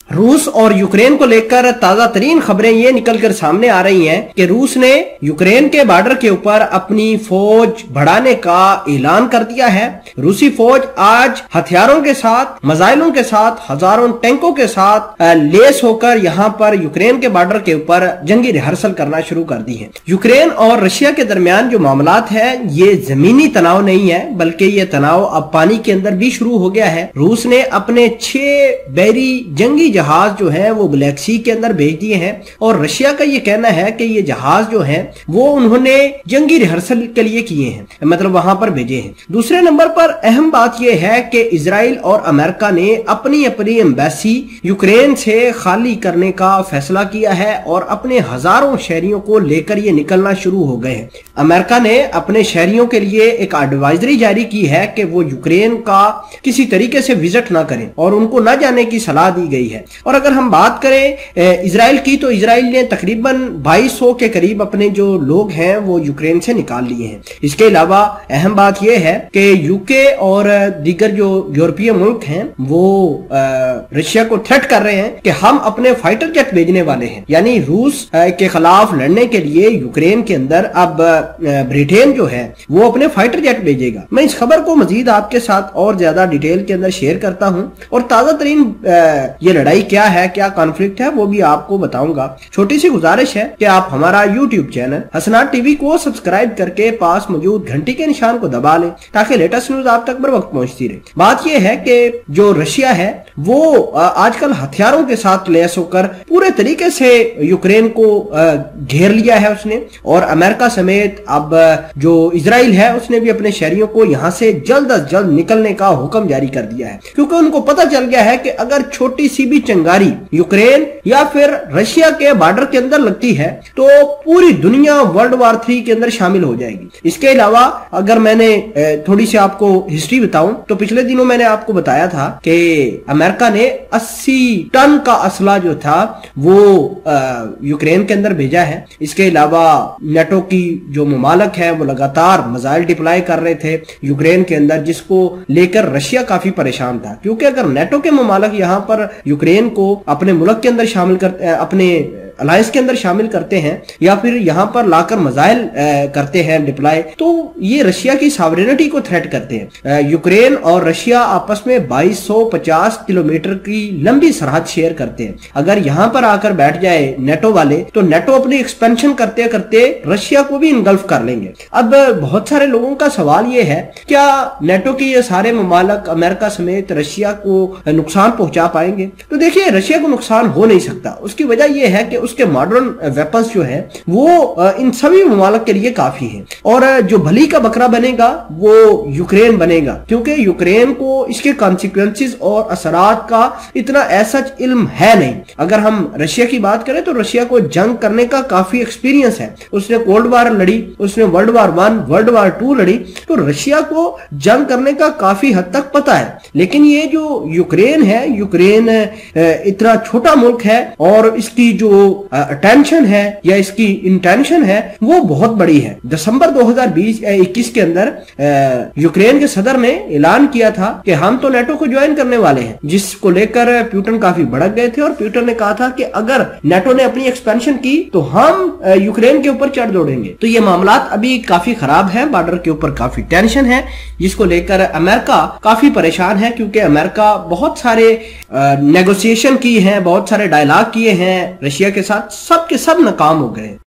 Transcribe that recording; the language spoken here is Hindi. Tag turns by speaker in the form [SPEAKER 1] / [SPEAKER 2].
[SPEAKER 1] रूस और यूक्रेन को लेकर ताजा तरीन खबरें ये निकलकर सामने आ रही हैं कि रूस ने यूक्रेन के बॉर्डर के ऊपर अपनी फौज बढ़ाने का ऐलान कर दिया है। रूसी फौज आज हथियारों के साथ, मिसाइलों के साथ, हजारों टैंकों के साथ लेस होकर यहाँ पर यूक्रेन के बॉर्डर के ऊपर जंगी रिहर्सल करना शुरू कर दी है। यूक्रेन और रशिया के दरमियान जो मामलात है ये जमीनी तनाव नहीं है, बल्कि ये तनाव अब पानी के अंदर भी शुरू हो गया है। रूस ने अपने 6 बहरी जंगी जहाज जो है वो ब्लैक सी के अंदर भेज दिए हैं और रशिया का ये कहना है कि ये जहाज जो है वो उन्होंने जंगी रिहर्सल के लिए किए हैं, मतलब वहां पर भेजे हैं। दूसरे नंबर पर अहम बात यह है कि इजराइल और अमेरिका ने अपनी अपनी एम्बेसी यूक्रेन से खाली करने का फैसला किया है और अपने हजारों शहरियों को लेकर ये निकलना शुरू हो गए हैं। अमेरिका ने अपने शहरियों के लिए एक एडवाइजरी जारी की है कि वो यूक्रेन का किसी तरीके से विजिट ना करें और उनको न जाने की सलाह दी गई है। और अगर हम बात करें इजराइल की, तो इजराइल ने तकरीबन 2200 के करीब अपने जो लोग हैं वो यूक्रेन से निकाल लिए हैं। इसके अलावा अहम बात यह है कि यूके और दीगर जो यूरोपीय मुल्क हैं वो रशिया को थ्रेट कर रहे हैं कि हम अपने फाइटर जेट भेजने वाले हैं, यानी रूस के खिलाफ लड़ने के लिए यूक्रेन के अंदर अब ब्रिटेन जो है वो अपने फाइटर जेट भेजेगा। मैं इस खबर को मजीद आपके साथ और ज्यादा डिटेल के अंदर शेयर करता हूं और ताजा तरीन ये लड़ाई क्या है, क्या कॉन्फ्लिक्ट है, वो भी आपको बताऊंगा। छोटी सी गुजारिश है कि आप हमारा यूट्यूब चैनल हसनात टीवी को सब्सक्राइब करके पास मौजूद घंटी के निशान को दबा लें ताकि लेटेस्ट न्यूज आप तक बर वक्त पहुंचती रहे। बात यह है कि जो रशिया है वो आजकल हथियारों के साथ लैस होकर पूरे तरीके से यूक्रेन को घेर लिया है उसने, और अमेरिका समेत अब जो इजराइल है उसने भी अपने शहरियों को यहां से जल्द अज जल्द निकलने का हुक्म जारी कर दिया है, क्योंकि उनको पता चल गया है कि अगर छोटी सी भी चिंगारी यूक्रेन या फिर रशिया के बॉर्डर के अंदर लगती है तो पूरी दुनिया वर्ल्ड वॉर 3 के अंदर शामिल हो जाएगी। इसके अलावा अगर मैंने थोड़ी सी आपको हिस्ट्री बताऊं तो पिछले दिनों मैंने आपको बताया था कि अमेरिका ने 80 टन का असला जो था वो यूक्रेन के अंदर भेजा है। इसके अलावा नेटो की जो ममालक है वो लगातार मिसाइल डिप्लॉय कर रहे थे यूक्रेन के अंदर, जिसको लेकर रशिया काफी परेशान था, क्योंकि अगर नेटो के ममालक यहाँ पर यूक्रेन को अपने मुल्क के अंदर शामिल करते, अपने अलायंस के अंदर शामिल करते हैं या फिर यहाँ पर लाकर मिसाइल करते हैं डिप्लॉय, तो ये रशिया की सॉवरेनिटी को थ्रेट करते हैं। यूक्रेन और रशिया आपस में 2250 किलोमीटर की लंबी सरहद शेयर करते हैं। अगर यहाँ पर आकर बैठ जाए नेटो वाले तो नेटो अपनी एक्सपेंशन करते करते रशिया को भी इनगल्फ कर लेंगे। अब बहुत सारे लोगों का सवाल ये है, क्या नेटो के ये सारे ममालक अमेरिका समेत रशिया को नुकसान पहुंचा पाएंगे? तो देखिए, रशिया को नुकसान हो नहीं सकता। उसकी वजह यह है कि उसके मॉडर्न वेपन्स जो है वो इन सभी ममालक के लिए काफी है, और जो भली का बकरा बनेगा वो यूक्रेन बनेगा, क्योंकि यूक्रेन को इसके कॉन्सिक्वेंसेस और असरात का इतना ऐसा इल्म है नहीं। अगर हम रशिया की बात करें तो रशिया को जंग करने का काफी एक्सपीरियंस है। उसने कोल्ड वार लड़ी, उसने वर्ल्ड वार 1, वर्ल्ड वार 2 लड़ी, तो रशिया को जंग करने का काफी हद तक पता है। लेकिन ये जो यूक्रेन है, यूक्रेन इतना छोटा मुल्क है और इसकी जो अटेंशन है या इसकी इंटेंशन है वो बहुत बड़ी है। दिसंबर 2021 के अंदर यूक्रेन के सदर ने ऐलान किया था कि हम तो नेटो को ज्वाइन करने वाले हैं, जिसको लेकर प्यूटन काफी भड़क गए थे और प्यूटन ने कहा था कि अगर नेटो ने अपनी एक्सपेंशन की तो हम यूक्रेन के ऊपर चढ़ दौड़ेंगे। तो ये मामलात अभी काफी खराब है, बॉर्डर के ऊपर काफी टेंशन है, जिसको लेकर अमेरिका काफी परेशान है, क्योंकि अमेरिका बहुत सारे नेगोशिएशन की है, बहुत सारे डायलॉग किए हैं रशिया के साथ, सब के सब नाकाम हो गए।